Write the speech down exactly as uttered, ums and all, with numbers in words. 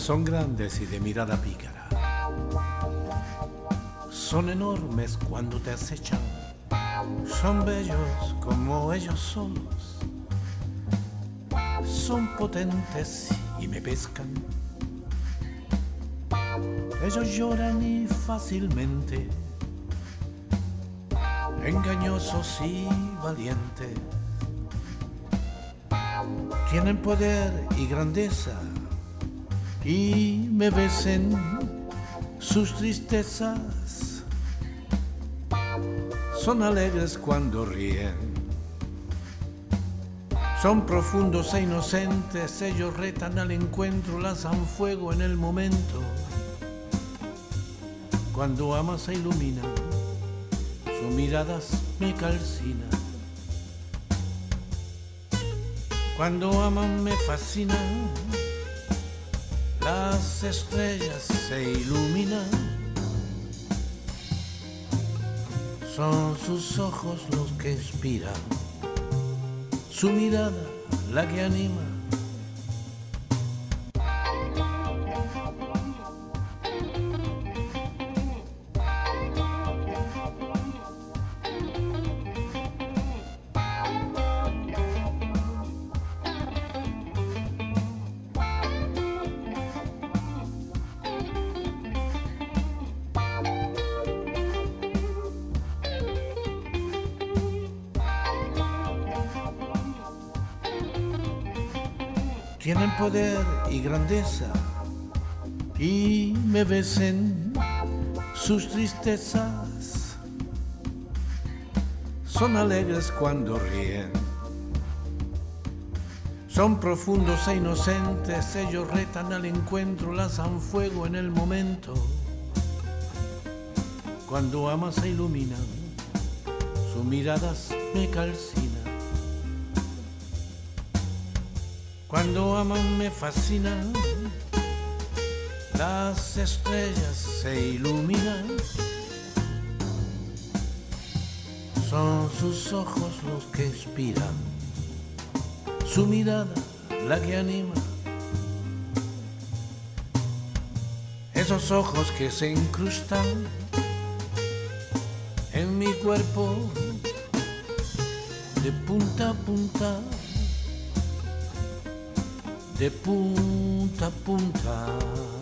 Son grandes y de mirada pícara. Son enormes cuando te acechan. Son bellos como ellos solos. Son potentes y me pescan. Ellos lloran y fácilmente, engañosos y valientes. Tienen poder y grandeza y me besen sus tristezas. Son alegres cuando ríen. Son profundos e inocentes. Ellos retan al encuentro, lanzan fuego en el momento. Cuando aman se iluminan, sus miradas me calcinan. Cuando aman me fascinan, las estrellas se iluminan. Son sus ojos los que inspiran, su mirada la que anima. Tienen poder y grandeza y me besen sus tristezas. Son alegres cuando ríen. Son profundos e inocentes. Ellos retan al encuentro, lanzan fuego en el momento. Cuando aman se iluminan, sus miradas me calcinan. Cuando aman me fascinan, las estrellas se iluminan. Son sus ojos los que inspiran, su mirada la que anima. Esos ojos que se incrustan en mi cuerpo de punta a punta, de punta a punta.